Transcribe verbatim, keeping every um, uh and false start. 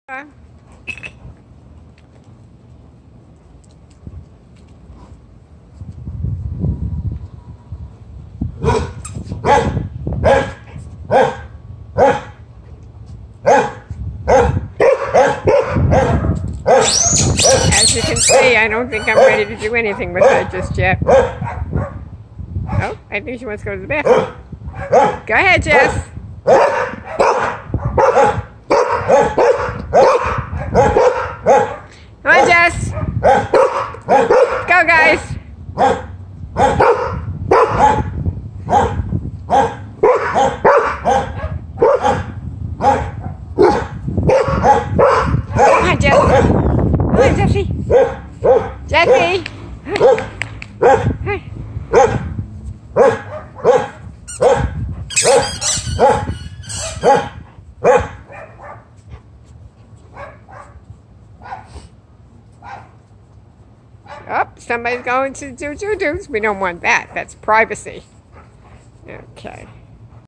Uh, As you can see, I don't think I'm ready to do anything with her just yet. Oh, I think she wants to go to the bathroom. Go ahead, Jess. Come on, Jess. Go, guys. Come on, Jess. Come on, Jessie. Jessie. Hi. Oh, somebody's going to do doo-doos. We don't want that. That's privacy. Okay.